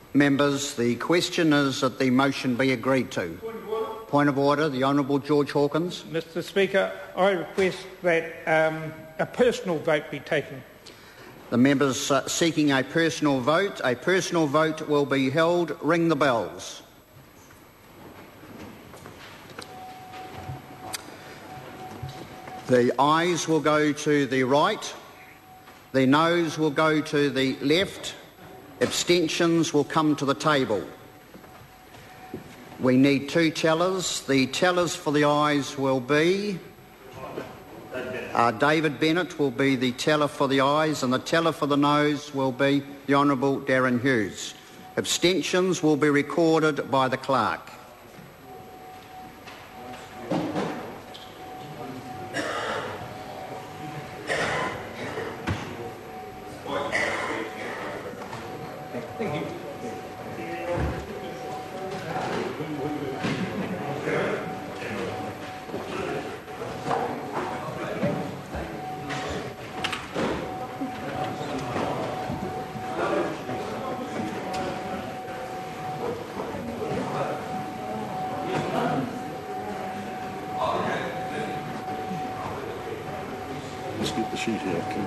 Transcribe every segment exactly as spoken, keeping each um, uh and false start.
Members, the question is that the motion be agreed to. Point of order. Point of order, the Honourable George Hawkins. Mister Speaker, I request that um, a personal vote be taken. The members uh, seeking a personal vote. A personal vote will be held. Ring the bells. The ayes will go to the right. The noes will go to the left. Abstentions will come to the table. We need two tellers. The tellers for the ayes will be... Uh, David Bennett will be the teller for the ayes, and the teller for the noes will be the Honourable Darren Hughes. Abstentions will be recorded by the clerk. Thank you. Let's get the sheet here, okay?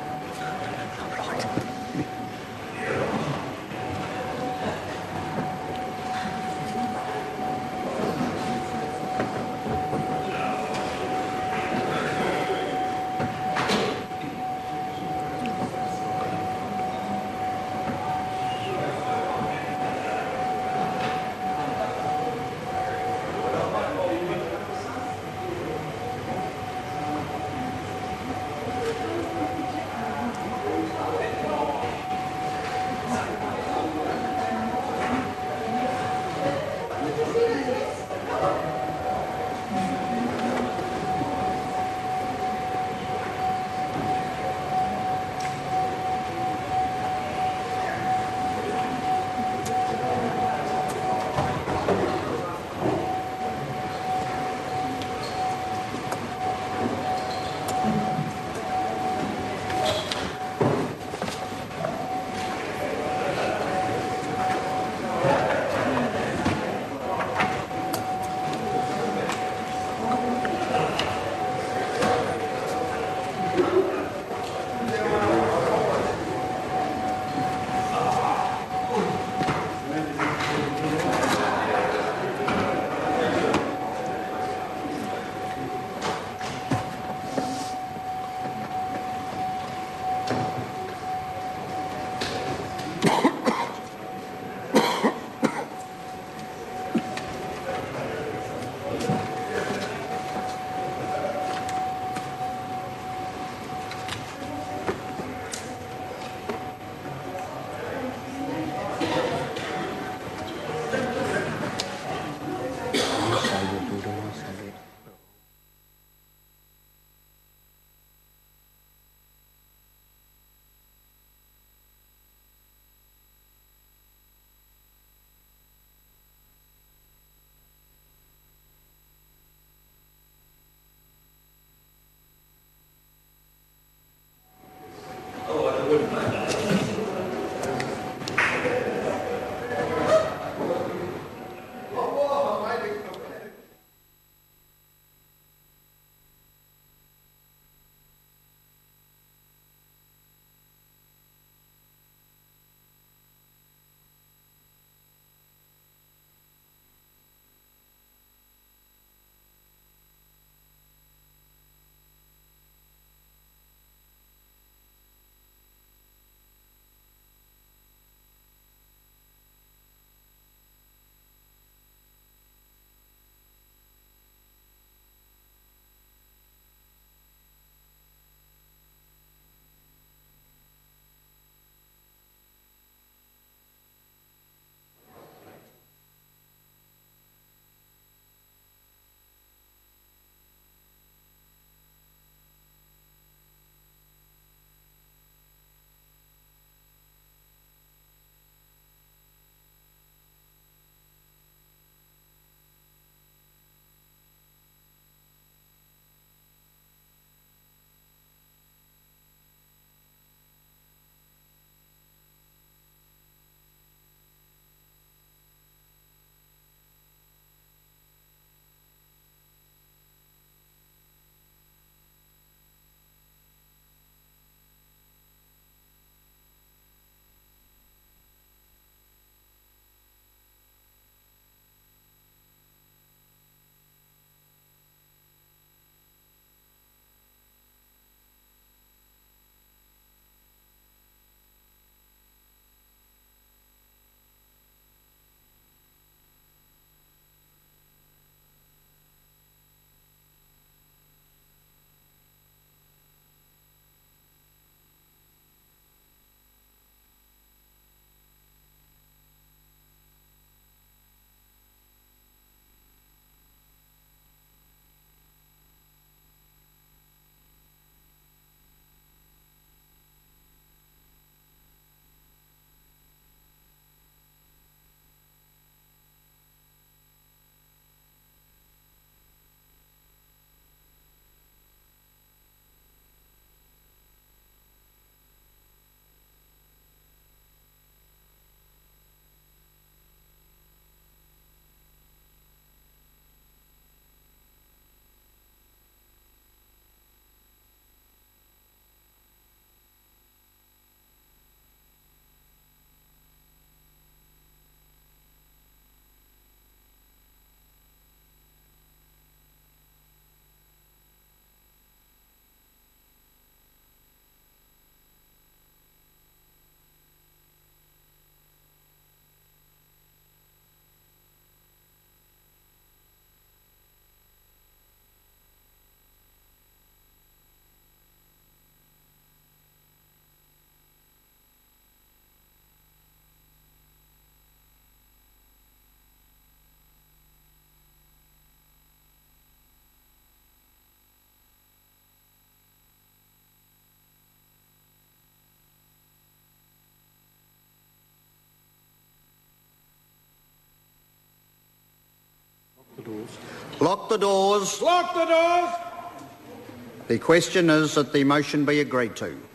Lock the doors. Lock the doors. The question is that the motion be agreed to.